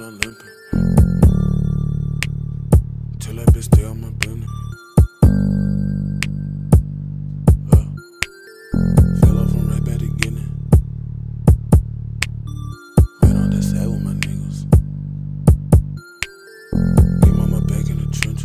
till I'm limping. Till that bitch stay on my business. Fell off from right back to getting it. Went on that side with my niggas. Get mama back in the trenches.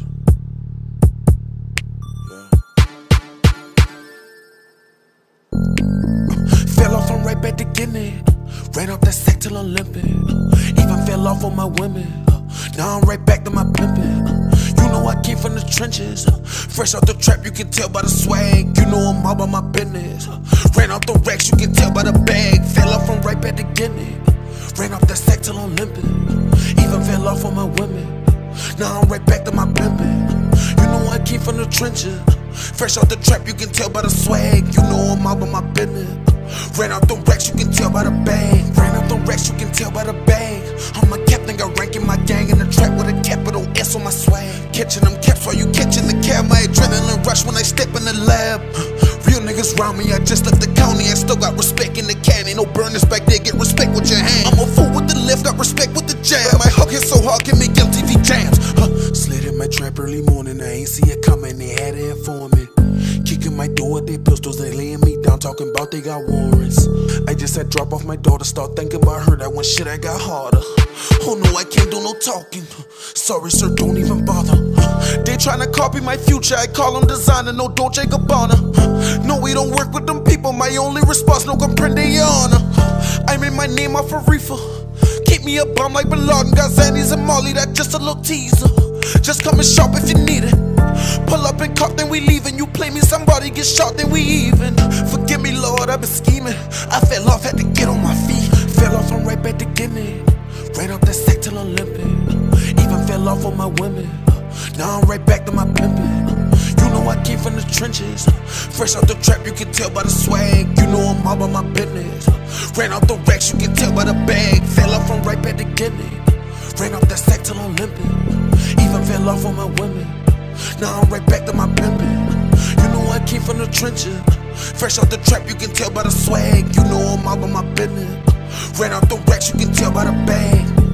Fell off from right back to getting it. Ran up that sack till I'm limping. Even fell off on my women. Now I'm right back to my pimping. You know I came from the trenches. Fresh out the trap, you can tell by the swag. You know I'm all about my business. Ran out the racks, you can tell by the bag. Fell off from right back to getting it. Ran up that sack till I'm limping. Even fell off on my women. Now I'm right back to my pimping. You know I came from the trenches. Fresh out the trap, you can tell by the swag. You know I'm all about my business. Ran out the racks, you can tell by the bag. Ran out the racks, you can tell by the bag. I'm a captain, got rank in my gang in the trap with a capital S on my swag. Catching them caps while you catching the cab. My adrenaline rush when I step in the lab. Real niggas round me, I just left the county. I still got respect in the can. Ain't no burners back there, get respect with your hand. I'm a fool with the lift, got respect with the jam. My hook hit so hard, can make MTV jams. Slid in my trap early morning, I ain't see it coming, they had to inform me. Kicking my door with their pistols, they laying me down, talking about they got warrants. I just had drop off my daughter, start thinking about her, that one shit I got harder. Oh no, I can't do no talking. Sorry sir, don't even bother. They tryna copy my future, I call them designer, no Dolce & Gabbana. No, we don't work with them people, my only response, no comprende your honor. I made my name off a reefer. Keep me a bum like Ballard and got Xannies and Molly, that just a little teaser. Just come and shop if you need it. Pull up and cop, then we leaving. You play me, somebody get shot, then we even. Forgive me, Lord, I've been scheming. I fell off, had to get on my feet. Fell off, I'm right back to getting it. Ran up that sack till I'm limping. Even fell off on my women. Now I'm right back to my pimping. You know I came from the trenches. Fresh out the trap, you can tell by the swag. You know I'm all about my business. Ran out the racks, you can tell by the bag. Fell off, I'm right back to getting it. Ran up that sack till I'm limping. Even fell off on my women. Now I'm right back to my pimping. You know I came from the trenches. Fresh out the trap, you can tell by the swag. You know I'm all about my business. Ran out the racks, you can tell by the bag.